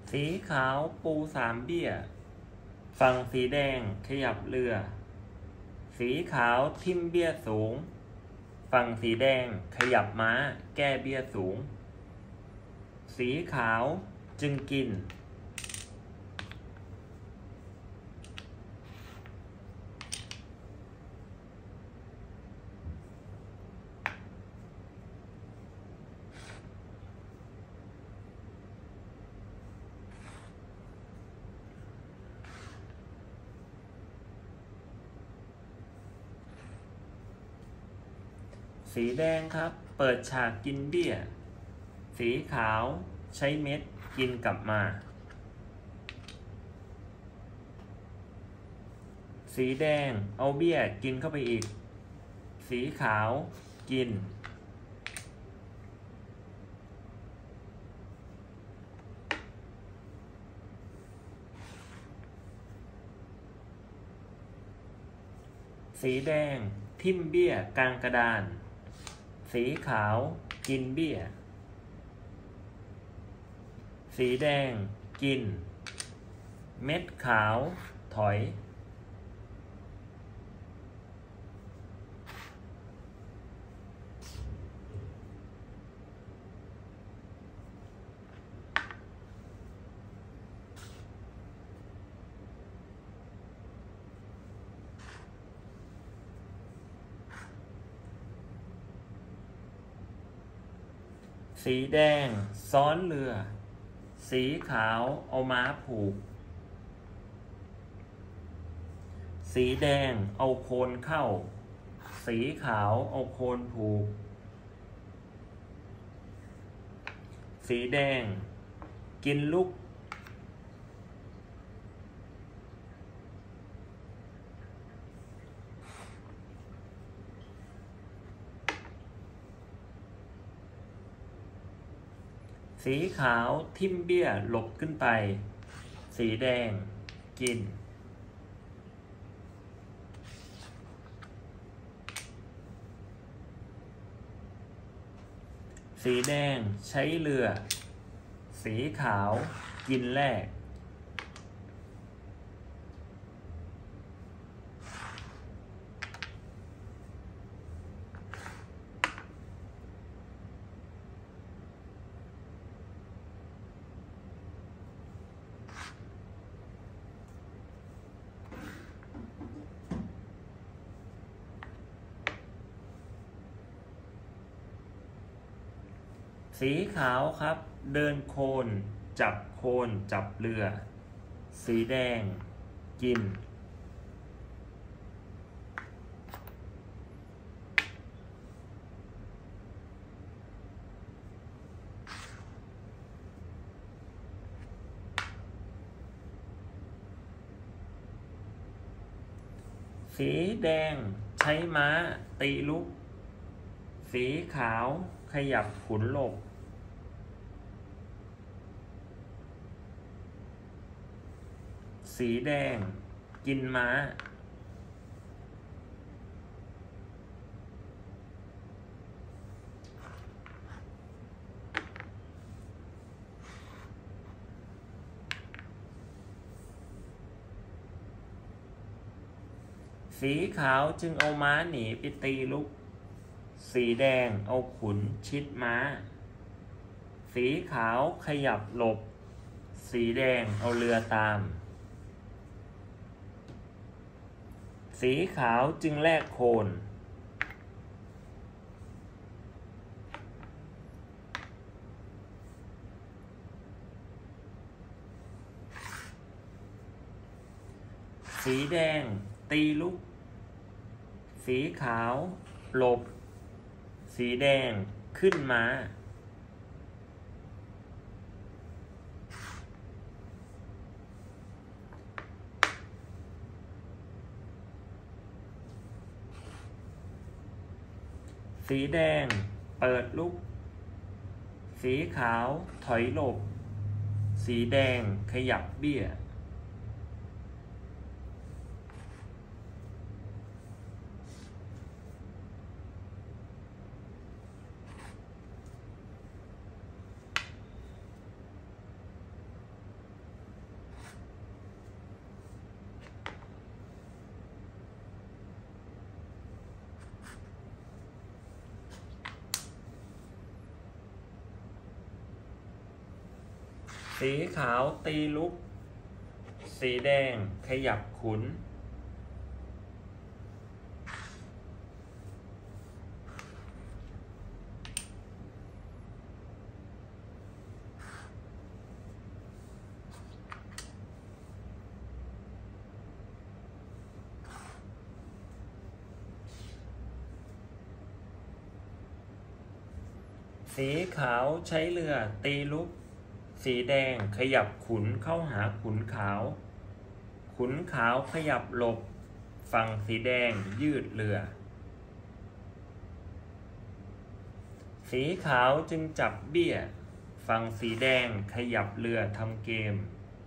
สีขาวปูสามเบี้ยฝั่งสีแดงขยับเรือสีขาวทิ่มเบี้ยสูงฝั่งสีแดงขยับม้าแก้เบี้ยสูงสีขาวจึงกินสีแดงครับเปิดฉากกินเบี้ยสีขาวใช้เม็ดกินกลับมาสีแดงเอาเบี้ยกินเข้าไปอีกสีขาวกินสีแดงทิ่มเบี้ยกลางกระดานสีขาวกินเบี้ยสีแดงกินเม็ดขาวถอยสีแดงซ้อนเรือสีขาวเอาม้าผูกสีแดงเอาโคนเข้าสีขาวเอาโคนผูกสีแดงกินลูกสีขาวทิ่มเบี้ยหลบขึ้นไปสีแดงกินสีแดงใช้เรือสีขาวกินแรกสีขาวครับเดินโคนจับโคนจับเรือสีแดงกินสีแดงใช้ม้าตีลุกสีขาวขยับขุนหลบสีแดงกินม้าสีขาวจึงเอาม้าหนีไปตีลุกสีแดงเอาขุนชิดม้าสีขาวขยับหลบสีแดงเอาเรือตามสีขาวจึงแลกโคนสีแดงตีลุกสีขาวหลบสีแดงขึ้นม้าสีแดงเปิดลุกสีขาวถอยหลบสีแดงขยับเบี้ยสีขาวตีลุกสีแดงขยับขุนสีขาวใช้เรือตีลุกสีแดงขยับขุนเข้าหาขุนขาวขุนขาวขยับหลบฝั่งสีแดงยืดเรือสีขาวจึงจับเบี้ยฝั่งสีแดงขยับเรือทำเกม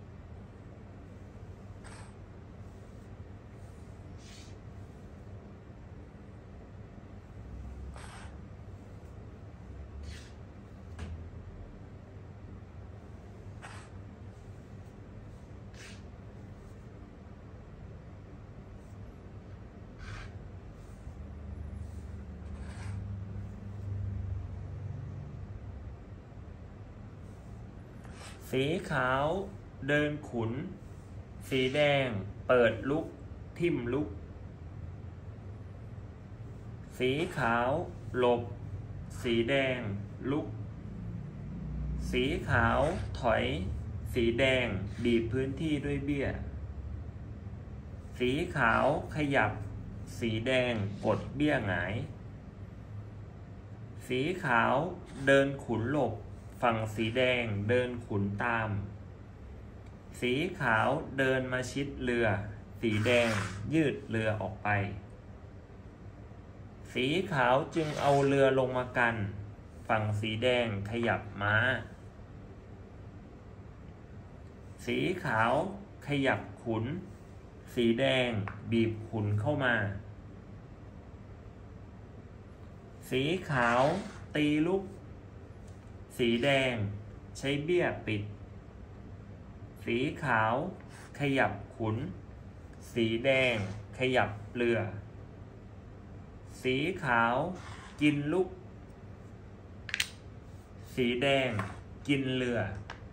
สีขาวเดินขุนสีแดงเปิดลุกทิ่มลุกสีขาวหลบสีแดงลุกสีขาวถอยสีแดงบีบพื้นที่ด้วยเบี้ยสีขาวขยับสีแดงกดเบี้ยหงายสีขาวเดินขุนหลบฝั่งสีแดงเดินขุนตามสีขาวเดินมาชิดเรือสีแดงยืดเรือออกไปสีขาวจึงเอาเรือลงมากันฝั่งสีแดงขยับม้าสีขาวขยับขุนสีแดงบีบขุนเข้ามาสีขาวตีลุกสีแดงใช้เบี้ยปิดสีขาวขยับขุนสีแดงขยับเรือสีขาวกินลุกสีแดงกินเรือ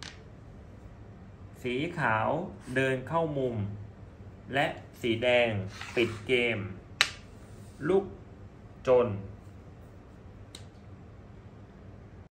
สีขาวเดินเข้ามุมและสีแดงปิดเกมลุกจน